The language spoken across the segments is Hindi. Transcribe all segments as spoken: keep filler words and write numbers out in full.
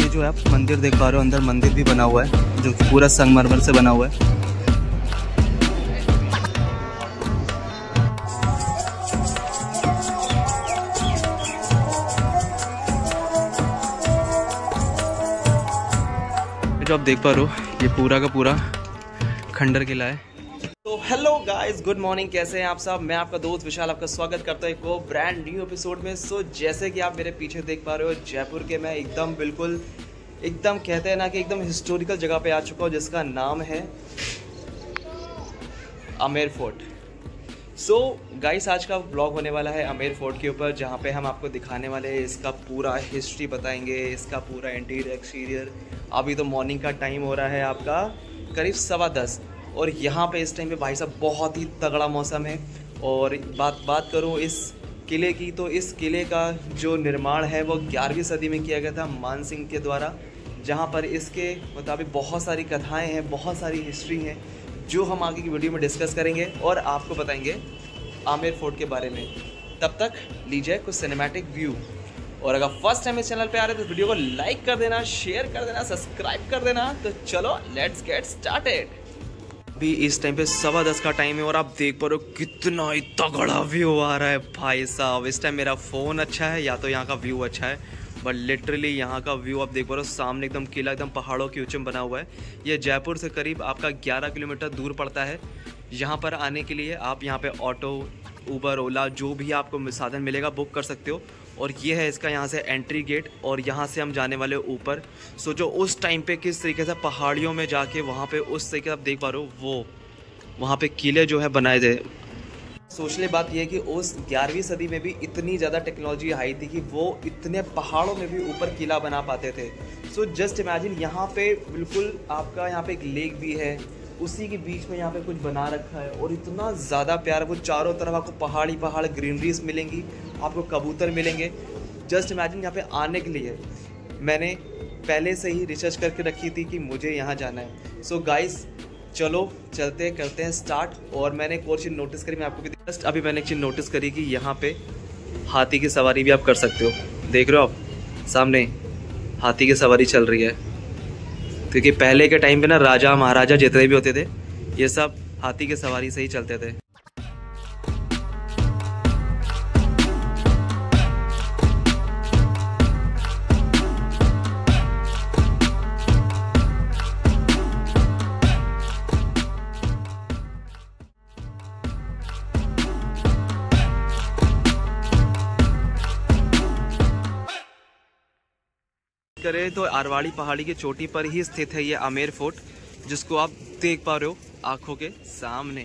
जो है आप मंदिर देख पा रहे हो, अंदर मंदिर भी बना हुआ है जो कि पूरा संगमरमर से बना हुआ है। जो आप देख पा रहे हो ये पूरा का पूरा खंडर किला है। तो हेलो गाइस, गुड मॉर्निंग, कैसे हैं आप सब। मैं आपका दोस्त विशाल आपका स्वागत करता हूँ एक वो ब्रांड न्यू एपिसोड में। सो जैसे कि आप मेरे पीछे देख पा रहे हो, जयपुर के मैं एकदम बिल्कुल एकदम कहते हैं ना कि एकदम हिस्टोरिकल जगह पे आ चुका हूँ जिसका नाम है Amer fort. So so, guys आज का ब्लॉग होने वाला है आमेर फोर्ट के ऊपर, जहाँ पे हम आपको दिखाने वाले हैं इसका पूरा हिस्ट्री बताएंगे, इसका पूरा इंटीरियर एक्सटीरियर। अभी तो मॉर्निंग का टाइम हो रहा है आपका करीब सवा दस, और यहाँ पे इस टाइम पे भाई साहब बहुत ही तगड़ा मौसम है। और बात बात करूँ इस किले की, तो इस किले का जो निर्माण है वो ग्यारहवीं सदी में किया गया था मान सिंह के द्वारा, जहाँ पर इसके मुताबिक बहुत सारी कथाएँ हैं, बहुत सारी हिस्ट्री हैं जो हम आगे की वीडियो में डिस्कस करेंगे और आपको बताएंगे आमेर फोर्ट के बारे में। तब तक लीजिए कुछ सिनेमैटिक व्यू। और अगर फर्स्ट टाइम इस चैनल पे आ रहे हैं तो वीडियो को लाइक कर देना, शेयर कर देना, सब्सक्राइब कर देना। तो चलो लेट्स गेट स्टार्टेड। अभी इस टाइम पे सवा दस का टाइम है और आप देख पा रहे हो कितना ही तगड़ा व्यू आ रहा है भाई साहब। इस टाइम मेरा फ़ोन अच्छा है या तो यहाँ का व्यू अच्छा है, बट लिटरली यहाँ का व्यू आप देख पा रहे हो। सामने एकदम किला एकदम पहाड़ों के ऊंचे बना हुआ है। ये जयपुर से करीब आपका ग्यारह किलोमीटर दूर पड़ता है। यहाँ पर आने के लिए आप यहाँ पे ऑटो, उबर, ओला जो भी आपको साधन मिलेगा बुक कर सकते हो। और ये है इसका यहाँ से एंट्री गेट, और यहाँ से हम जाने वाले ऊपर। सो जो उस टाइम पे किस तरीके से पहाड़ियों में जाके वहाँ पे उस तरीके आप देख पा रहे हो, वो वहाँ पे किले जो है बनाए थे। सोचने बात यह है कि उस ग्यारहवीं सदी में भी इतनी ज़्यादा टेक्नोलॉजी आई थी कि वो इतने पहाड़ों में भी ऊपर किला बना पाते थे। सो जस्ट इमेजिन, यहाँ पे बिल्कुल आपका यहाँ पे एक लेक भी है, उसी के बीच में यहाँ पे कुछ बना रखा है, और इतना ज़्यादा प्यारा। वो चारों तरफ आपको पहाड़ी पहाड़ ग्रीनरीज मिलेंगी, आपको कबूतर मिलेंगे। जस्ट इमेजिन, यहाँ पे आने के लिए मैंने पहले से ही रिसर्च करके रखी थी कि मुझे यहाँ जाना है। सो गाइस चलो चलते करते हैं स्टार्ट। और मैंने एक और चीज़ नोटिस करी, मैं आपको जस्ट अभी मैंने एक चीज़ नोटिस करी कि यहाँ पे हाथी की सवारी भी आप कर सकते हो। देख रहे हो आप सामने हाथी की सवारी चल रही है, क्योंकि पहले के टाइम पे ना राजा महाराजा जितने भी होते थे ये सब हाथी की सवारी से ही चलते थे। करें तो आरवाड़ी पहाड़ी की चोटी पर ही स्थित है ये आमेर फोर्ट, जिसको आप देख पा रहे हो आंखों के सामने।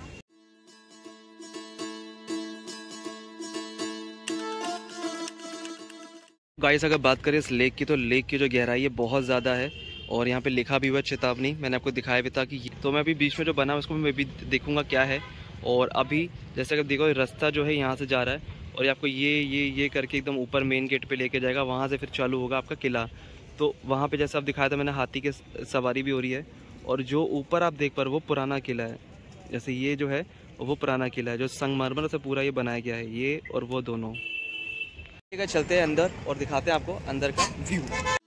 गाइस अगर बात करें इस लेक की, तो लेक की जो गहराई है बहुत ज़्यादा है, और यहाँ पे लिखा भी हुआ चेतावनी। मैंने आपको दिखाया भी था कि तो मैं अभी बीच में जो बना उसको मैं भी देखूंगा क्या है। और अभी जैसे अगर देखो रास्ता जो है यहाँ से जा रहा है, और ये आपको ये ये ये करके एकदम ऊपर मेन गेट पे लेके जाएगा, वहाँ से फिर चालू होगा आपका किला। तो वहाँ पे जैसे आप दिखाया था मैंने, हाथी के सवारी भी हो रही है। और जो ऊपर आप देख पा रहे हो वो पुराना किला है। जैसे ये जो है वो पुराना किला है जो संगमरमर से पूरा ये बनाया गया है, ये और वो दोनों। ठीक है, चलते हैं अंदर और दिखाते हैं आपको अंदर का व्यू।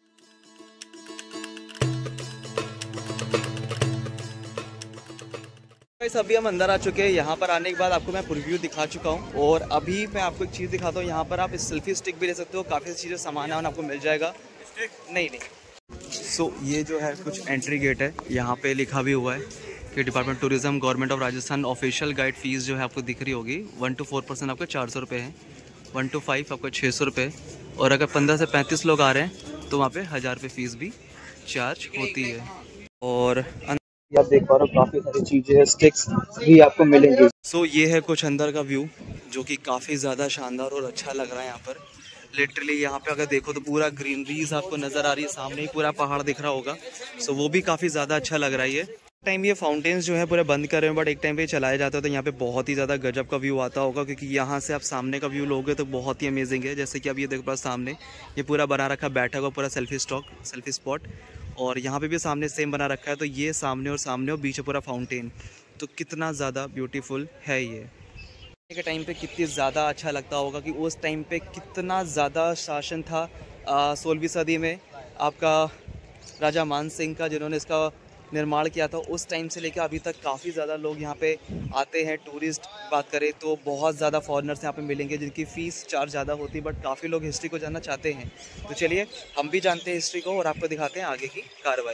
अभी हम अंदर आ चुके हैं। यहाँ पर आने के बाद आपको मैं प्रीव्यू दिखा चुका हूँ, और अभी मैं आपको एक चीज़ दिखाता हूँ। यहाँ पर आप सेल्फी स्टिक भी ले सकते हो, काफ़ी चीज़ें सामान है आपको मिल जाएगा। नहीं नहीं सो so, ये जो है कुछ एंट्री गेट है। यहाँ पे लिखा भी हुआ है कि department tourism government of Rajasthan official guide fees जो है आपको दिख रही होगी, वन टू फोर परसेंट आपका चार सौ रुपये है, वन टू फाइव आपको छः सौ रुपये, और अगर पंद्रह से पैंतीस लोग आ रहे हैं तो वहाँ पे हज़ार रुपये फ़ीस भी चार्ज होती है। और आप देख पा रहे हो काफ़ी सारी चीज़ें, स्टिक्स भी आपको मिलेंगी। सो so, ये है कुछ अंदर का व्यू जो कि काफ़ी ज़्यादा शानदार और अच्छा लग रहा है। यहाँ पर लिटरली यहाँ पे अगर देखो तो पूरा ग्रीनरीज आपको नज़र आ रही है, सामने ही पूरा पहाड़ दिख रहा होगा। सो so, वो भी काफ़ी ज़्यादा अच्छा लग रहा है। ये टाइम ये फाउंटेन्स जो है पूरे बंद कर रहे हैं, बट एक टाइम पे चलाए जाते हो तो यहाँ पे बहुत ही ज़्यादा गजब का व्यू आता होगा, क्योंकि यहाँ से आप सामने का व्यू लोगे तो बहुत ही अमेजिंग है। जैसे कि अब ये देखो पास सामने ये पूरा बना रखा बैठा हुआ पूरा सेल्फी स्टॉक सेल्फी स्पॉट, और यहाँ पे भी सामने सेम बना रखा है। तो ये सामने और सामने और बीच में पूरा फाउंटेन, तो कितना ज़्यादा ब्यूटीफुल है ये। के टाइम पे कितनी ज़्यादा अच्छा लगता होगा कि उस टाइम पे कितना ज़्यादा शासन था सोलहवीं सदी में। आपका राजा मान सिंह का, जिन्होंने इसका निर्माण किया था, उस टाइम से लेकर अभी तक काफ़ी ज़्यादा लोग यहाँ पे आते हैं। टूरिस्ट बात करें तो बहुत ज़्यादा फॉरेनर्स यहाँ पे मिलेंगे जिनकी फ़ीस चार्ज ज़्यादा होती है, बट काफ़ी लोग हिस्ट्री को जानना चाहते हैं। तो चलिए हम भी जानते हैं हिस्ट्री को और आपको दिखाते हैं आगे की कार्रवाई।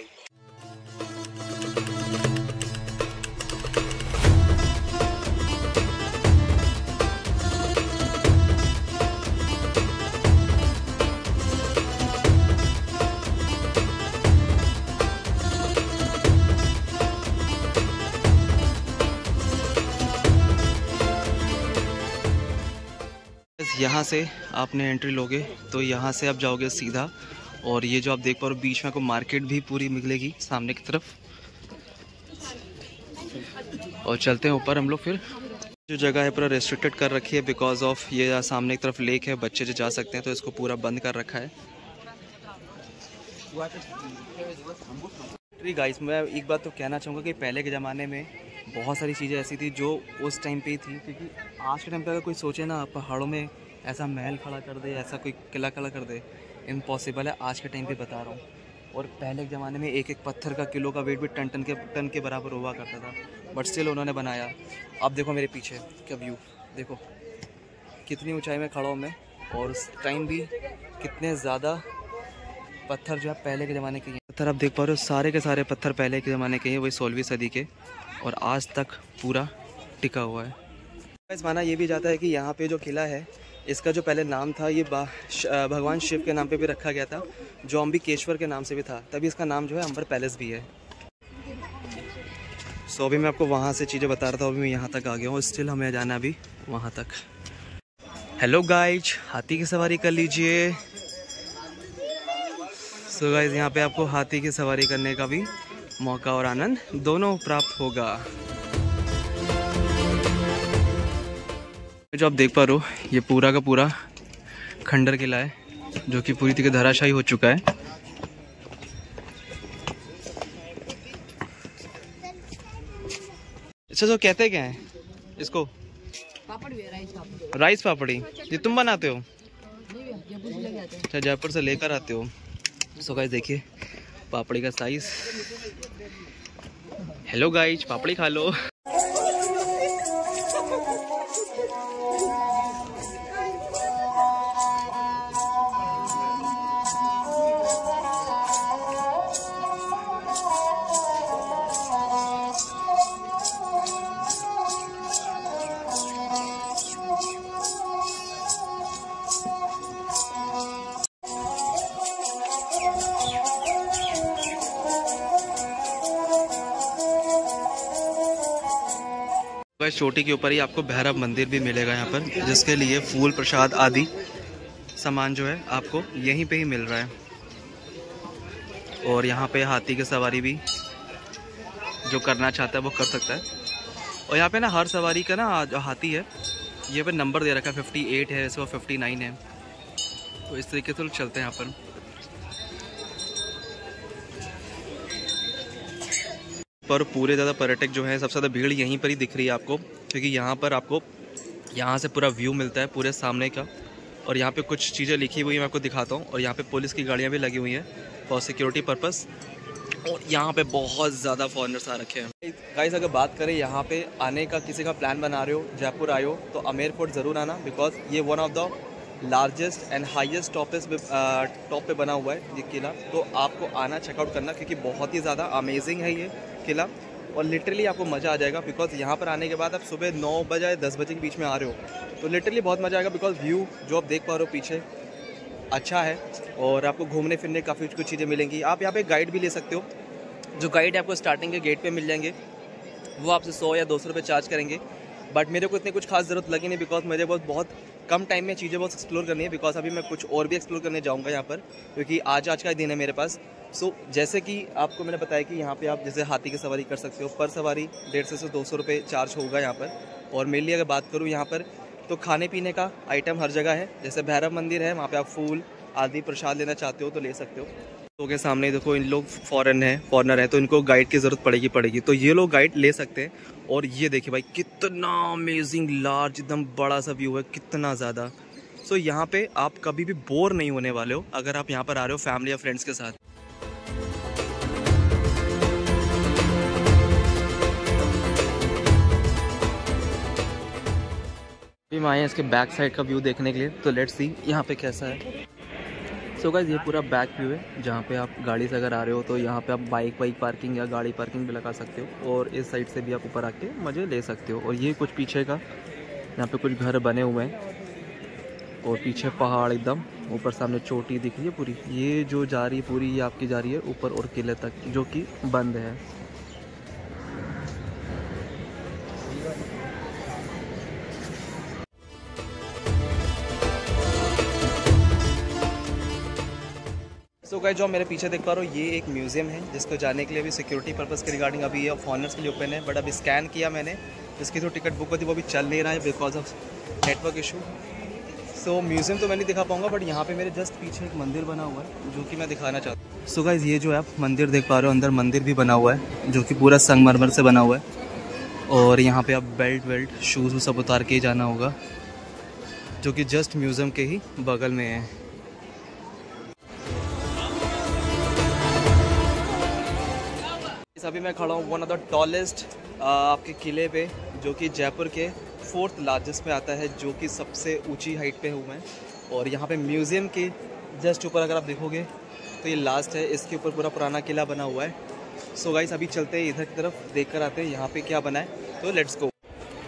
यहाँ से आपने एंट्री लोगे तो यहाँ से आप जाओगे सीधा, और ये जो आप देख पा रहे हो बीच में आपको मार्केट भी पूरी मिलेगी सामने की तरफ। और चलते हैं ऊपर हम लोग। फिर जो जगह है पूरा रेस्ट्रिक्टेड कर रखी है बिकॉज ऑफ ये सामने की तरफ लेक है, बच्चे जो जा सकते हैं, तो इसको पूरा बंद कर रखा है। गाइस मैं एक बात तो कहना चाहूँगा कि पहले के ज़माने में बहुत सारी चीज़ें ऐसी थी जो उस टाइम पे ही थी, क्योंकि आज के टाइम पे अगर कोई सोचे ना पहाड़ों में ऐसा महल खड़ा कर दे, ऐसा कोई किला खड़ा कर दे, इम्पॉसिबल है आज के टाइम पे बता रहा हूँ। और पहले के ज़माने में एक एक पत्थर का किलो का वेट भी टन टन के टन के बराबर हुआ करता था, बट स्टिल उन्होंने बनाया। अब देखो मेरे पीछे का व्यू, देखो कितनी ऊंचाई में खड़ा हूँ मैं, और उस टाइम भी कितने ज़्यादा पत्थर जो है पहले के ज़माने के हैं। पत्थर आप देख पा रहे हो, सारे के सारे पत्थर पहले के ज़माने के हैं, वही सोलहवीं सदी के, और आज तक पूरा टिका हुआ है। इस माना ये भी जाता है कि यहाँ पे जो किला है इसका जो पहले नाम था ये भगवान शिव के नाम पे भी रखा गया था, जो अम्बिकेश्वर के नाम से भी था, तभी इसका नाम जो है अंबर पैलेस भी है। सो so, अभी मैं आपको वहाँ से चीज़ें बता रहा था, अभी मैं यहाँ तक आ गया हूँ, स्टिल हमें जाना अभी वहाँ तक। हेलो गाइज, हाथी की सवारी कर लीजिए। सो गाइज यहाँ पे आपको हाथी की सवारी करने का भी मौका और आनंद दोनों प्राप्त होगा। जो आप देख पा रहे हो ये पूरा का पूरा खंडर किला है, जो कि पूरी तरह धराशायी हो चुका है। अच्छा, तो कहते क्या है इसको? पापड़ी, राइस पापड़ी। राइस पापड़ी ये तुम बनाते हो? अच्छा, जयपुर से लेकर आते हो। सो गाइस देखिए पापड़ी का साइज। हेलो गाइस, पापड़ी खा लो। चोटी के ऊपर ही आपको भैरव मंदिर भी मिलेगा यहाँ पर, जिसके लिए फूल प्रसाद आदि सामान जो है आपको यहीं पे ही मिल रहा है। और यहाँ पे हाथी की सवारी भी जो करना चाहता है वो कर सकता है। और यहाँ पे ना हर सवारी का ना जो हाथी है ये पे नंबर दे रखा है, फिफ्टी एट है, इसको फिफ्टी नाइन है। तो इस तरीके से चलते हैं यहाँ पर। पर पूरे ज़्यादा पर्यटक जो है सबसे ज़्यादा भीड़ यहीं पर ही दिख रही है आपको, क्योंकि यहाँ पर आपको यहाँ से पूरा व्यू मिलता है पूरे सामने का। और यहाँ पे कुछ चीज़ें लिखी हुई हैं, मैं आपको दिखाता हूँ। और यहाँ पे पुलिस की गाड़ियाँ भी लगी हुई हैं फॉर सिक्योरिटी पर्पस। और यहाँ पे बहुत ज़्यादा फॉरेनर्स आ रखे हैं। गाइस अगर बात करें यहाँ पे आने का, किसी का प्लान बना रहे हो, जयपुर आए हो, तो अमेर फोर्ट ज़रूर आना, बिकॉज ये one of the largest and highest toppest top पे बना हुआ है ये किला। तो आपको आना, चेकआउट करना, क्योंकि बहुत ही ज़्यादा अमेजिंग है ये किला, और लिटरली आपको मज़ा आ जाएगा। बिकॉज यहाँ पर आने के बाद आप सुबह नौ बजे दस बजे के बीच में आ रहे हो तो लिटरली बहुत मज़ा आएगा। बिकॉज व्यू जो आप देख पा रहे हो पीछे अच्छा है, और आपको घूमने फिरने काफ़ी कुछ चीज़ें मिलेंगी। आप यहाँ पे गाइड भी ले सकते हो, जो गाइड आपको स्टार्टिंग के गेट पे मिल जाएंगे, वो आपसे सौ या दो सौ रुपये चार्ज करेंगे। बट मेरे को इतनी कुछ खास ज़रूरत लगी नहीं, बिकॉज मुझे बहुत बहुत कम टाइम में चीज़ें बहुत एक्सप्लोर करनी है। बिकॉज अभी मैं कुछ और भी एक्सप्लोर करने जाऊँगा यहाँ पर, क्योंकि आज आज का दिन है मेरे पास। सो so, जैसे कि आपको मैंने बताया कि यहाँ पे आप जैसे हाथी की सवारी कर सकते हो, पर सवारी डेढ़ सौ से दो सौ रुपये चार्ज होगा यहाँ पर। और मेनली अगर बात करूँ यहाँ पर, तो खाने पीने का आइटम हर जगह है। जैसे भैरव मंदिर है, वहाँ पे आप फूल आदि प्रसाद लेना चाहते हो तो ले सकते हो। तो के सामने देखो इन लोग फॉरेन है फॉरनर है तो इनको गाइड की ज़रूरत पड़ेगी पड़ेगी तो ये लोग गाइड ले सकते हैं। और ये देखिए भाई कितना अमेजिंग लार्ज एकदम बड़ा सा व्यू है, कितना ज़्यादा। सो so, यहाँ पे आप कभी भी बोर नहीं होने वाले हो अगर आप यहाँ पर आ रहे हो फैमिली या फ्रेंड्स के साथ। हम आए हैं इसके बैक साइड का व्यू देखने के लिए, तो लेट्स सी यहाँ पे कैसा है। सो गाइस ये पूरा बैक व्यू है, जहाँ पे आप गाड़ी से अगर आ रहे हो तो यहाँ पे आप बाइक वाइक पार्किंग या गाड़ी पार्किंग भी लगा सकते हो, और इस साइड से भी आप ऊपर आके मज़े ले सकते हो। और ये कुछ पीछे का, यहाँ पे कुछ घर बने हुए हैं और पीछे पहाड़ एकदम ऊपर सामने चोटी दिख रही है पूरी। ये जो जा रही है पूरी, ये आपकी जा रही है ऊपर और किले तक, जो कि बंद है। सो गाइस जो आप मेरे पीछे देख पा रहे हो, ये एक म्यूज़ियम है जिसको जाने के लिए अभी सिक्योरिटी पर्पस के रिगार्डिंग अभी ये फॉरनर्स के लिए ओपन है, बट अभी स्कैन किया मैंने, जिसकी जो टिकट बुक होती है वो भी चल नहीं रहा है because of network issue. So museum तो मैं नहीं दिखा पाऊंगा, बट यहाँ पे मेरे जस्ट पीछे एक मंदिर बना हुआ है जो कि मैं दिखाना चाहता हूँ। सो गाइस ये जो है आप मंदिर देख पा रहे हो, अंदर मंदिर भी बना हुआ है जो कि पूरा संगमरमर से बना हुआ है, और यहाँ पे आप बेल्ट वेल्ट शूज़ सब उतार के ही जाना होगा, जो कि जस्ट म्यूज़ियम के ही बगल में है। अभी मैं खड़ा हूँ वन ऑफ द टॉलेस्ट आपके किले पे, जो कि जयपुर के फोर्थ लार्जेस्ट में आता है, जो कि सबसे ऊंची हाइट पे हूँ मैं। और यहाँ पे म्यूज़ियम के जस्ट ऊपर अगर आप देखोगे तो ये लास्ट है, इसके ऊपर पूरा पुराना किला बना हुआ है। सो गाइस अभी चलते हैं इधर की तरफ, देख कर आते हैं यहाँ पे क्या बना है, तो लेट्स गो।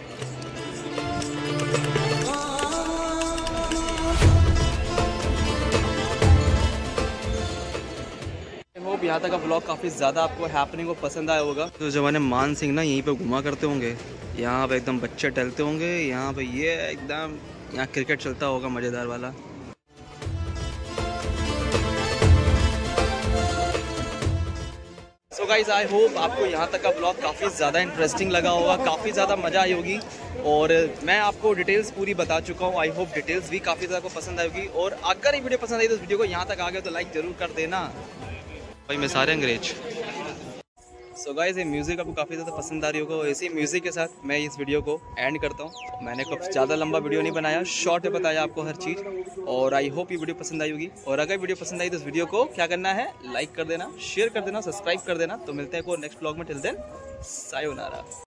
यहाँ तक का ब्लॉग काफ़ी ज़्यादा आपको हैपनिंग को पसंद आया होगा। तो जब मैंने मान सिंह ना यहीं पे घुमा करते होंगे, यहाँ पे एकदम बच्चे टहलते होंगे, यहाँ पे ये एकदम यहाँ क्रिकेट चलता होगा मज़ेदार वाला। सो गाइस आई होप आपको यहाँ तक का ब्लॉग काफ़ी ज़्यादा इंटरेस्टिंग लगा होगा, काफ़ी ज़्यादा मज़ा आई होगी, और मैं आपको डिटेल्स पूरी बता चुका हूँ। आई होप डिटेल्स भी काफ़ी ज़्यादा आपको पसंद आएगी, और अगर ये वीडियो पसंद आई तो इस वीडियो को यहाँ तक आ गए तो लाइक ज़रूर कर देना भाई, मैं सारे अंग्रेज। सो गाइस ये म्यूज़िक आपको काफ़ी ज़्यादा पसंद आ रही होगा, और इसी म्यूज़िक के साथ मैं इस वीडियो को एंड करता हूँ। मैंने कुछ ज़्यादा लंबा वीडियो नहीं बनाया, शॉर्ट में बताया आपको हर चीज़, और आई होप ये वीडियो पसंद आई होगी। और अगर वीडियो पसंद आई तो इस वीडियो को क्या करना है, लाइक कर देना, शेयर कर देना, सब्सक्राइब कर देना। तो मिलते हैं को नेक्स्ट ब्लॉग में, टिल देन सायोनारा।